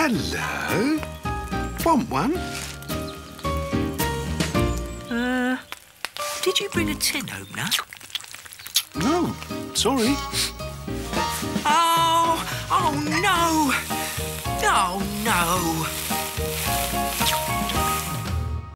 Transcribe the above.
Hello. Want one? Did you bring a tin opener? No, sorry. Oh no! Oh no!